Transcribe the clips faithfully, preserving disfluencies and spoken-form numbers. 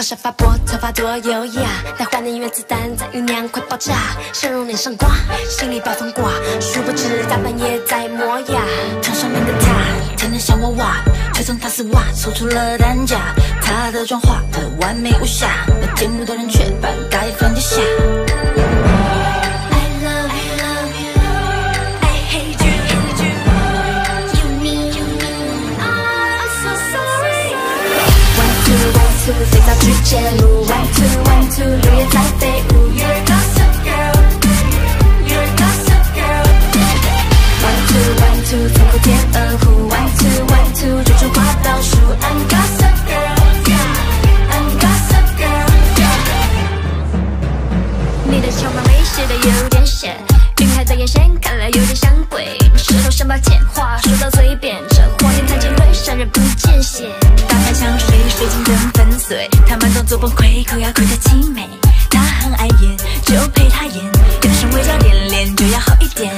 沙发拨，头发多优雅，带幻的原子弹在酝酿，快爆炸，笑容脸上挂，心里暴风刮，殊不知大半夜在磨牙。 床上面的他，天天像娃娃，却从他丝袜抽出了担架。他的妆化的完美无瑕，那节目的人却半盖饭底下。 肥皂剧揭露 One two one two 绿叶在飞舞 You're a gossip girl You're a gossip girl One two one two 残酷天鹅湖 One two one two 追逐花倒数 I'm gossip girl I'm gossip girl 你的球码没写的有点险，晕海的眼线看来有点像鬼，舌头像把剑，话说到嘴边，这谎言太尖锐，伤人不见血。 打开香水，水晶灯粉碎，他慢动作崩溃，口牙口的凄美。他很爱演，就陪他演，人生微笑点脸就要好一点。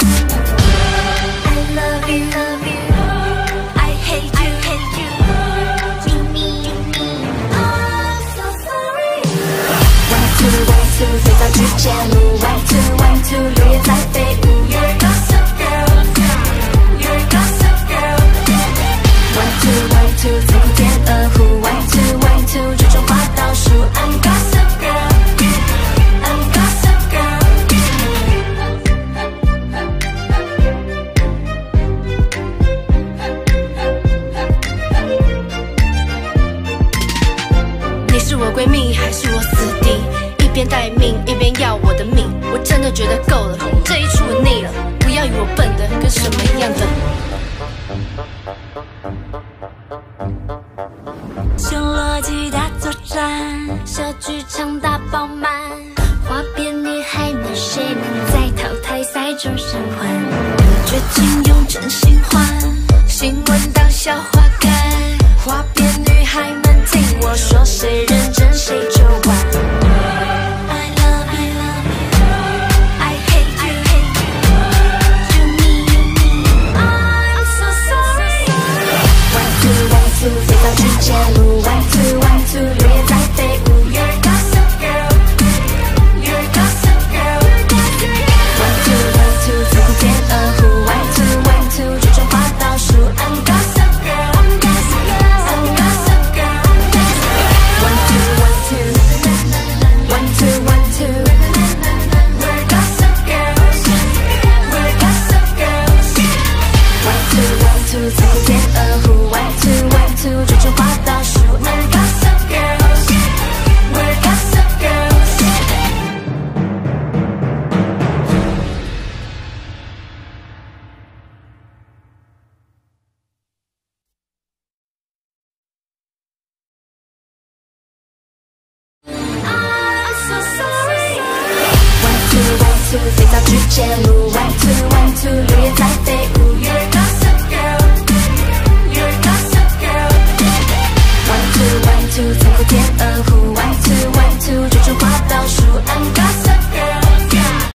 I love you, love you. I hate you, hate you. You me, you me. I'm so sorry. One two one two 肥皂剧揭露 One two one two 绿叶在飞舞 You're a gossip girl You're a gossip girl One two one two 残酷天鹅湖 One two one two 追逐花倒数 I'm gossip girl I'm gossip girl 你是我闺蜜还是我死敌？一边待命一边要我的命，我真的觉得够了，这一出我腻了，不要以为我笨的跟什么一样的。 修罗纪大作战， 小剧场大爆满，花边女孩们谁能在淘汰赛中生还？ 绝情用真心换， 新闻当笑话看，花边女孩们听我说，谁认真谁就完。I love you, love you. I hate you, hate you. You me, you me. I'm so sorry. One two one two 肥皂剧揭露 One two one two 绿叶在飞舞 You're a gossip girl You're a gossip girl One two one two 残酷天鹅湖 One two one two 追逐花倒数 I'm gossip girl I'm gossip girl I'm gossip girl One two one two One two one two We're gossip girls We're gossip girls One two one two 残酷天鹅湖 One two one two 追逐花倒数 I'm gossip girls We're gossip girls I'm so sorry One two one two 肥皂剧揭露 One two one two 绿叶在